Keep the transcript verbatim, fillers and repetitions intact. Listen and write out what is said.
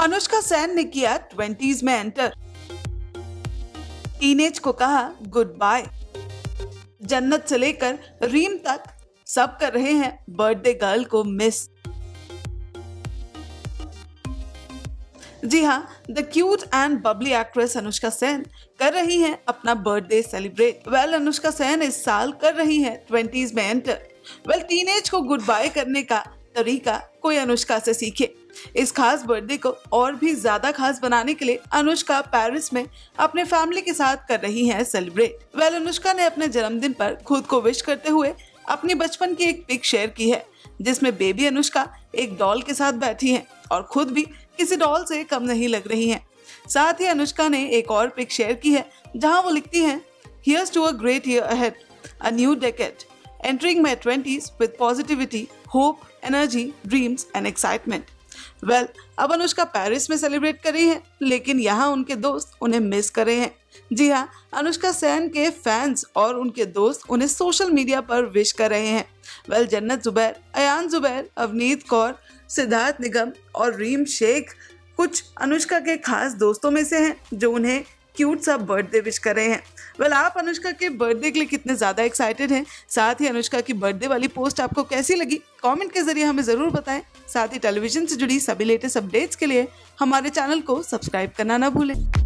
अनुष्का सेन ने किया ट्वेंटीज में एंटर, टीनेज को कहा गुड बाय। जन्नत से लेकर रीम तक सब कर रहे हैं बर्थडे गर्ल को मिस। जी हाँ, the cute and bubbly actress Anushka Sen कर रही हैं अपना birthday celebrate. Well Anushka Sen इस साल कर रही हैं ट्वेंटीज में एंटर। वेल टीनेज को गुड बाय करने का तरीका कोई अनुष्का से सीखे। इस खास बर्थडे को और भी ज्यादा खास बनाने के लिए अनुष्का पेरिस में अपने फैमिली के साथ कर रही हैं सेलिब्रेट। वेल अनुष्का ने अपने जन्मदिन पर खुद को विश करते हुए अपनी बचपन की एक पिक शेयर की है, जिसमें बेबी अनुष्का एक डॉल के साथ बैठी हैं और खुद भी किसी डॉल से कम नहीं लग रही हैं। साथ ही अनुष्का ने एक और पिक शेयर की है जहां वो लिखती हैं, Here's to a great year ahead, a new decade, entering my twenties with positivity, hope, energy, dreams and excitement. Well well, अब अनुष्का पेरिस में सेलिब्रेट कर रही हैं, लेकिन यहाँ उनके दोस्त उन्हें मिस कर रहे हैं। जी हाँ, अनुष्का सेन के फैंस और उनके दोस्त उन्हें सोशल मीडिया पर विश कर रहे हैं। वेल well, जन्नत जुबैर, अयान जुबैर, अवनीत कौर, सिद्धार्थ निगम और रीम शेख कुछ अनुष्का के खास दोस्तों में से हैं जो उन्हें क्यूट सा बर्थडे विश कर रहे हैं। वेल well, आप अनुष्का के बर्थडे के लिए कितने ज़्यादा एक्साइटेड हैं? साथ ही अनुष्का की बर्थडे वाली पोस्ट आपको कैसी लगी? कमेंट के जरिए हमें ज़रूर बताएं। साथ ही टेलीविजन से जुड़ी सभी लेटेस्ट अपडेट्स के लिए हमारे चैनल को सब्सक्राइब करना ना भूलें।